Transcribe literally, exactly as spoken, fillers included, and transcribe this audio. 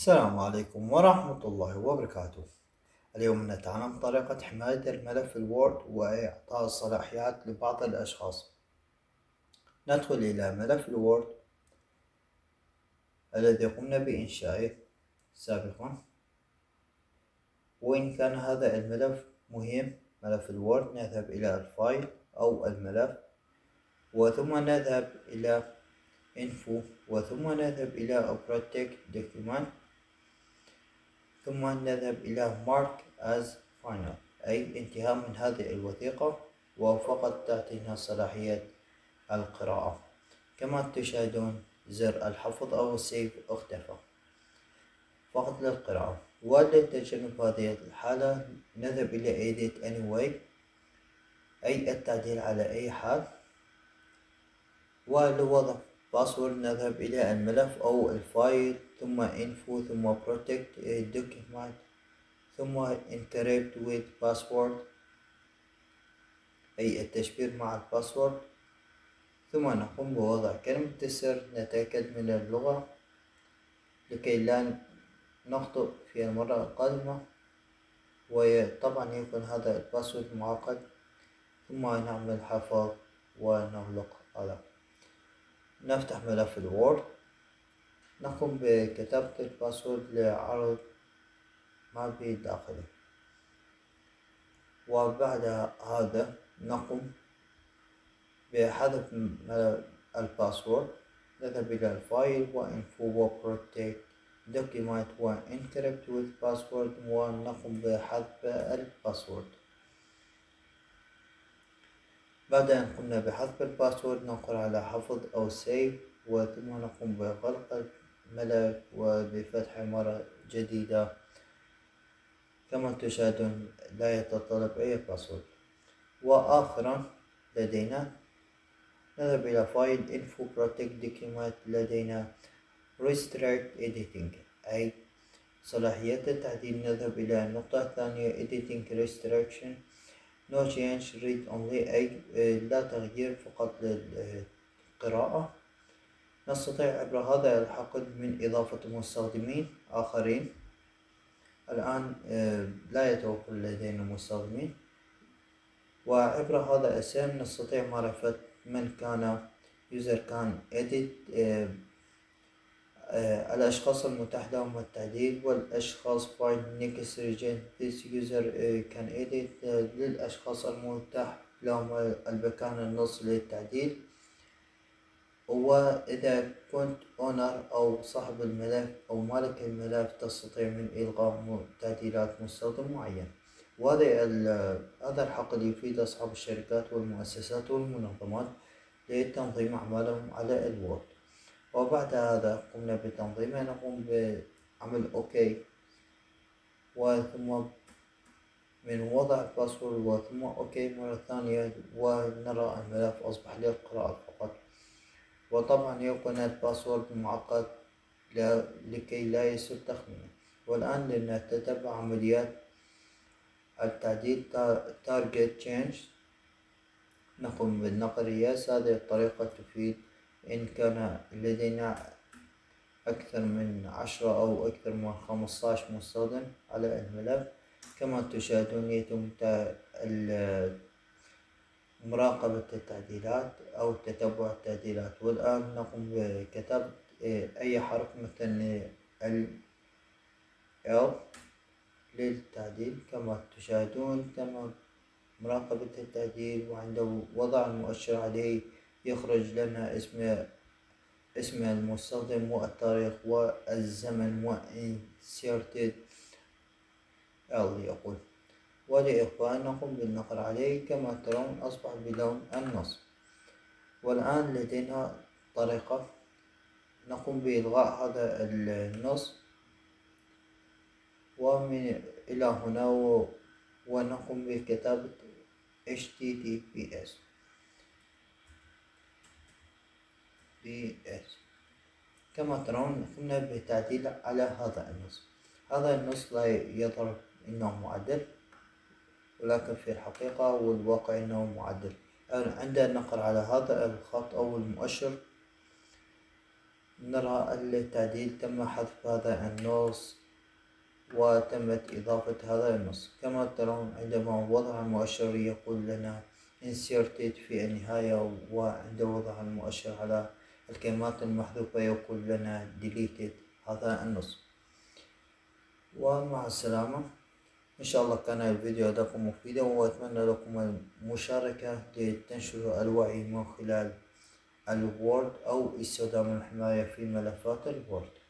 السلام عليكم ورحمة الله وبركاته. اليوم نتعلم طريقة حماية الملف الوورد وإعطاء الصلاحيات لبعض الأشخاص. ندخل إلى ملف الوورد الذي قمنا بإنشائه سابقا، وإن كان هذا الملف مهم ملف الوورد نذهب إلى الفايل أو الملف، وثم نذهب إلى info، وثم نذهب إلى protect document، ثم نذهب إلى mark as final، أي انتهاء من هذه الوثيقة وفقط تعطينا صلاحية القراءة. كما تشاهدون زر الحفظ أو السيف اختفى فقط للقراءة. ولتجنب هذه الحالة نذهب إلى edit anyway، أي التعديل على أي حال، ولوضع باسورد نذهب إلى الملف أو الفايل، ثم info، ثم protect document، ثم encrypt with password أي التشفير مع الباسورد، ثم نقوم بوضع كلمة السر. نتأكد من اللغة لكي لا نخطئ في المرة القادمة، وطبعا يكون هذا الباسورد معقد، ثم نعمل حفظ ونغلق هذا. نفتح ملف الوورد، نقوم بكتابة الباسورد لعرض ما في داخله، وبعد هذا نقوم بحذف الباسورد. نذهب إلى الفايل وinfo وprotect document وencrypt with password، ونقوم بحذف الباسورد. بعد أن قمنا بحذف الباسورد نقر على حفظ أو سيف، وثم نقوم بغلق الملف وبفتحه مرة جديدة. كما تشاهدون لا يتطلب أي باسورد. وآخرا لدينا نذهب إلى فايل info protect document، لدينا restrict editing أي صلاحية التعديل. نذهب إلى النقطة الثانية editing restriction no change read only أي لا تغيير فقط للقراءة. نستطيع عبر هذا الحقل من إضافة مستخدمين آخرين. الآن لا يتوفر لدينا مستخدمين، وعبر هذا السهم نستطيع معرفة من كان يوزر كان edit الأشخاص المتاح لهم التعديل، والأشخاص find next region this user can edit للأشخاص المتاح لهم المكان النص للتعديل. وإذا كنت owner أو صاحب الملف أو مالك الملف تستطيع من إلغاء تعديلات مستخدم معين. وهذا هذا الحقل يفيد أصحاب الشركات والمؤسسات والمنظمات لتنظيم أعمالهم على الوورد. وبعد هذا قمنا بتنظيمه، نقوم بعمل أوكي، وثم من وضع الباسورد وثم أوكي مرة ثانية، ونرى الملف أصبح للقراءة فقط. وطبعا يكون الباسورد معقد لكي لا يسهل تخمينه. والآن لنتتبع عمليات التعديل target change. نقوم بالنقر يس. هذه الطريقة تفيد إن كان لدينا أكثر من عشرة أو أكثر من خمسة عشر مستخدم على الملف. كما تشاهدون يتم مراقبة التعديلات أو تتبع التعديلات. والآن نقوم بكتابة أي حرف مثل ال L للتعديل. كما تشاهدون تم مراقبة التعديل، وعند وضع المؤشر عليه يخرج لنا اسم اسم المستخدم والتاريخ والزمن و inserted L يقول. ولإخفاء نقوم بالنقر عليه. كما ترون أصبح بلون النص. والآن لدينا طريقة نقوم بإلغاء هذا النص ومن إلى هنا، ونقوم بكتابة إتش تي تي بي إس كما ترون قمنا بالتعديل على هذا النص. هذا النص لا يظهر إنه معدل، ولكن في الحقيقة والواقع إنه معدل. عند النقر على هذا الخط أو المؤشر نرى التعديل تم حذف هذا النص وتمت إضافة هذا النص. كما ترون عندما وضع المؤشر يقول لنا inserted في النهاية، وعند وضع المؤشر على الكلمات المحذوفة يقول لنا deleted هذا النص. ومع السلامة. إن شاء الله كان الفيديو لكم مفيدا، وأتمنى لكم المشاركة لتنشروا الوعي من خلال الوورد أو استخدام الحماية في ملفات الوورد.